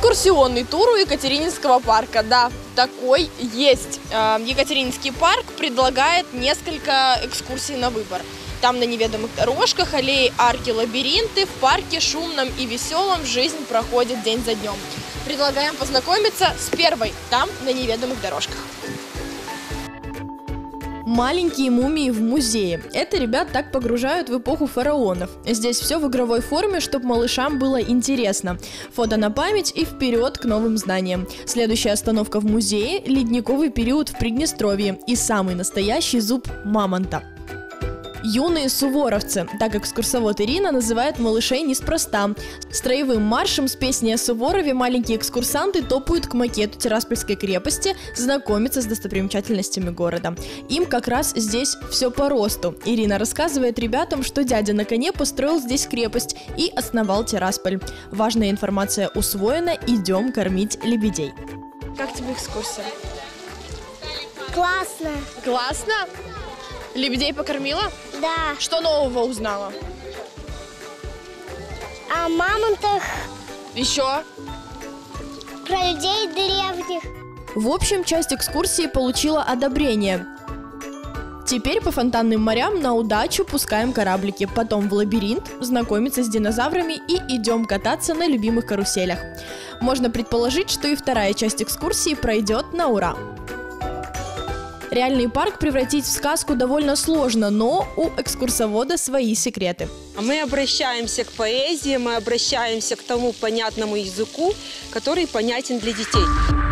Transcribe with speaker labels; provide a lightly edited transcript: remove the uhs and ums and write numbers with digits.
Speaker 1: Экскурсионный тур у Екатерининского парка. Да, такой есть. Екатерининский парк предлагает несколько экскурсий на выбор. Там на неведомых дорожках, аллеи, арки, лабиринты. В парке шумном и веселом жизнь проходит день за днем. Предлагаем познакомиться с первой, там на неведомых дорожках. Маленькие мумии в музее. Это ребят так погружают в эпоху фараонов. Здесь все в игровой форме, чтобы малышам было интересно. Фото на память и вперед к новым знаниям. Следующая остановка в музее – ледниковый период в Приднестровье и самый настоящий зуб мамонта. Юные суворовцы. Так экскурсовод Ирина называет малышей неспроста. Строевым маршем с песней о Суворове маленькие экскурсанты топают к макету Тираспольской крепости, знакомиться с достопримечательностями города. Им как раз здесь все по росту. Ирина рассказывает ребятам, что дядя на коне построил здесь крепость и основал Тирасполь. Важная информация усвоена, идем кормить лебедей. Как тебе экскурсия?
Speaker 2: Классно.
Speaker 1: Классно? Лебедей покормила?
Speaker 2: Да.
Speaker 1: Что нового узнала?
Speaker 2: О мамонтах.
Speaker 1: Еще?
Speaker 2: Про людей древних.
Speaker 1: В общем, часть экскурсии получила одобрение. Теперь по фонтанным морям на удачу пускаем кораблики, потом в лабиринт, знакомиться с динозаврами и идем кататься на любимых каруселях. Можно предположить, что и вторая часть экскурсии пройдет на ура. Реальный парк превратить в сказку довольно сложно, но у экскурсовода свои секреты.
Speaker 3: Мы обращаемся к поэзии, мы обращаемся к тому понятному языку, который понятен для детей.